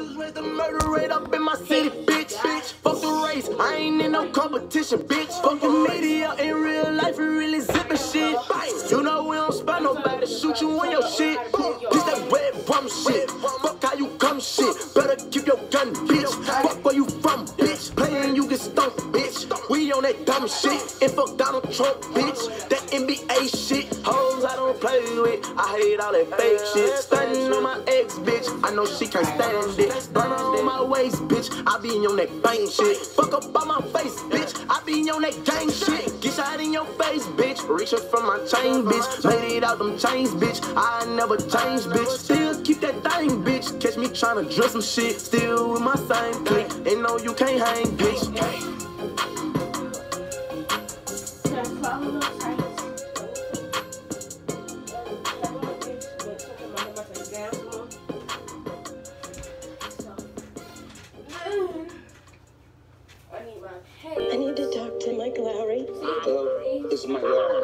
Raise the murder rate up in my city, bitch. Fuck the race, I ain't in no competition, bitch. Fuck the media, in real life, we really zipping shit. You know we don't spare nobody, shoot you on your shit. This that red bum shit. Fuck how you come shit. Better keep your gun, bitch. Fuck where you from, bitch. Playing you get stumped, bitch. We on that dumb shit. And fuck Donald Trump, bitch. That NBA shit. Hoes I don't play with. I hate all that fake shit. Stunning on my ex, bitch. I know she can't stand it. Burn on my waist, bitch. I be on that bang shit. Fuck up on my face, bitch. I be on that gang shit. Get shot in your face, bitch. Reaching for my chain, bitch. Made it out them chains, bitch. I never change, bitch. Still keep that thing, bitch. Catch me tryna drill some shit. Still with my same clique. And no, you can't hang, bitch. I need to talk to Mike Lowry. This is Mike Lowry.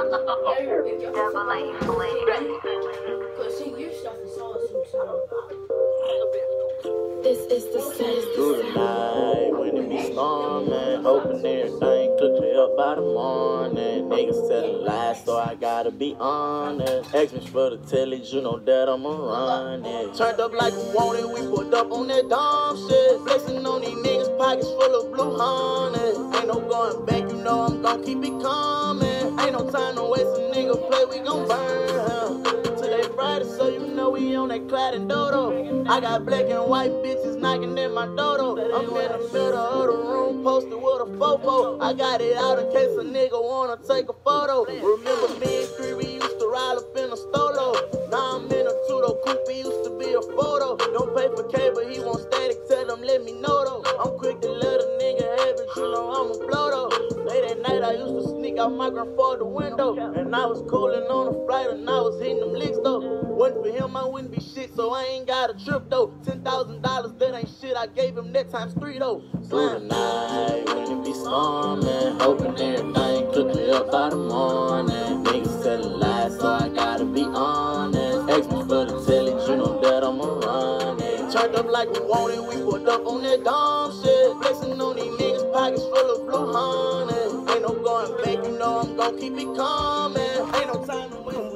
This is the sound. Through the night when it be storming, hoping everything could clear up by the morning. Niggas telling lies, so I gotta be honest. Ask me for the tellage, you know that I'ma run it. Turned up like we wanted, we pulled up on that dumb shit. Flexing on these niggas, pockets full of blue honey. Ain't no going back, you know I'm gon' keep it coming. Ain't no time to waste, a nigga play, we gon' burn him. Today Friday, so you know we on that Clyde and Dodo. I got black and white bitches knocking in my dodo. I'm in the middle of the room posted with a fofo. I got it out in case a nigga wanna take a photo. Remember me and 3, we used to ride up in a stolo. Now I'm in a two-door coupe, it used to be a photo. Don't pay for cable, he want static, tell him let me know though. I'm quick to let a nigga have it, you know I'm a blow though. Late at night I used to sneak out my grandfather's window. And I was cooling on a flight and I was hitting them licks though. Wasn't for him, I wouldn't be shit, so I ain't got a trip though. $10,000, that ain't shit, I gave him that times 3 though. Through the night when it be storming, hoping everything could clear up by the morning. Niggas telling lies, so I gotta be honest. Ask me for the tellage, you know that I'ma run it. Turned up like we wanted, we pulled up on that dumb shit. Flexing on these niggas, pockets full of blue honey. Ain't no going back, you know I'm gon' keep it coming. Ain't no time to waste.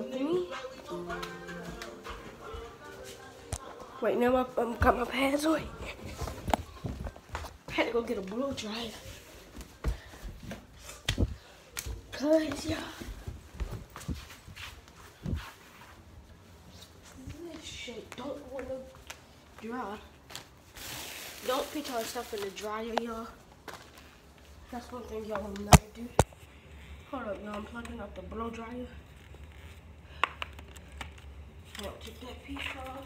Right now, I'm got my pads on. Had to go get a blow dryer. Cause y'all, this shit don't wanna dry. Don't put your stuff in the dryer, y'all. That's one thing y'all will never do. Hold up, y'all. I'm plugging up the blow dryer. I'll take that piece off.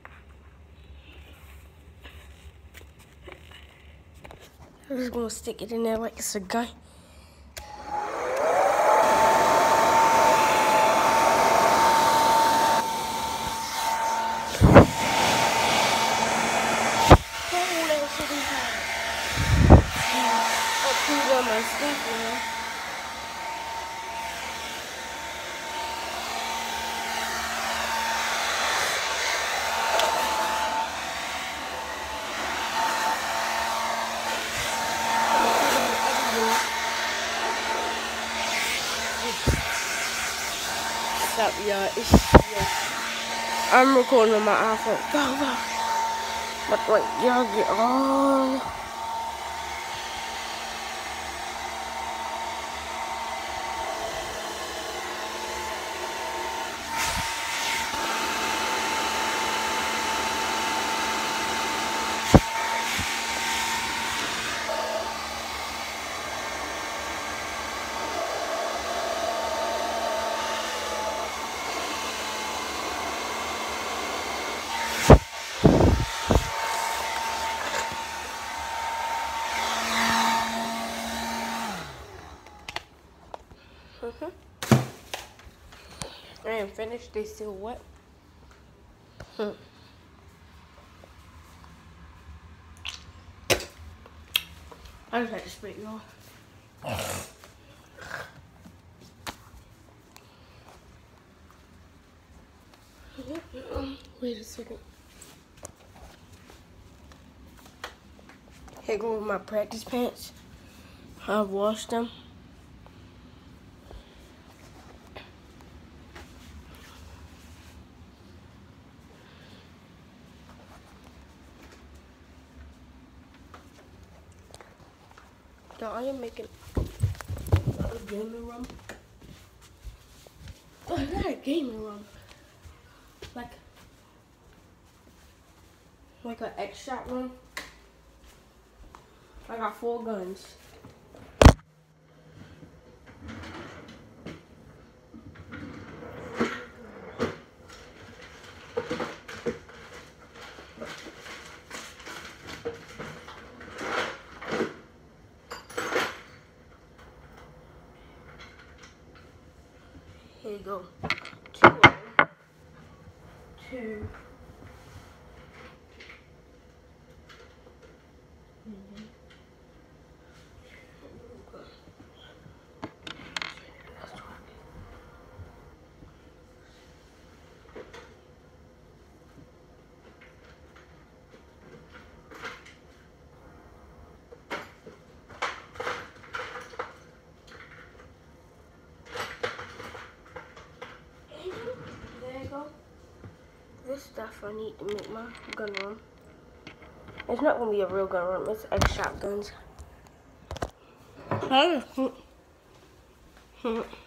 I'm just gonna stick it in there like it's a gun. My stuff, man. What's up, y'all? I'm recording on my iPhone. Go. But wait, y'all get all. I ain't finished, they still wet. I just had to spit y'all. Wait a second. Here go my practice pants. I've washed them. So I am making a gaming room. Oh, not a gaming room. Like an X-shot room. I got 4 guns. Here you go. 2 of them. 2. There you go. This stuff I need to make my gun room. It's not gonna be a real gun room, it's X-shot guns.